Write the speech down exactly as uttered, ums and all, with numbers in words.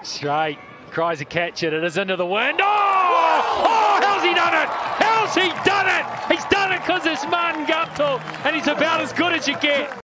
Straight, cries a catch it, it is into the wind. Oh! Oh, how's he done it? How's he done it? He's done it because it's Martin Guptill, and he's about as good as you get.